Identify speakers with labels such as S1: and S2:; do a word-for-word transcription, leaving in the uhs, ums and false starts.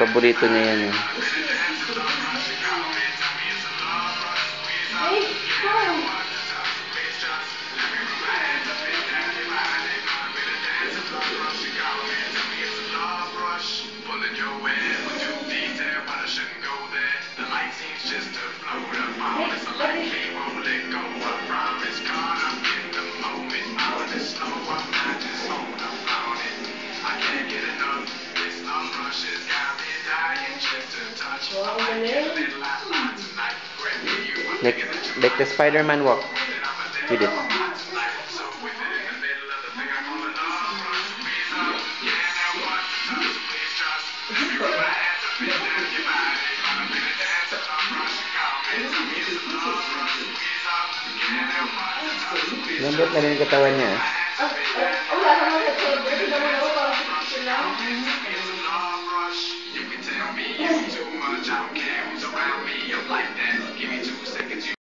S1: Paborito niya yan eh. Like, like the Spider-Man walk with it. Lambot na rin yung katawan niya.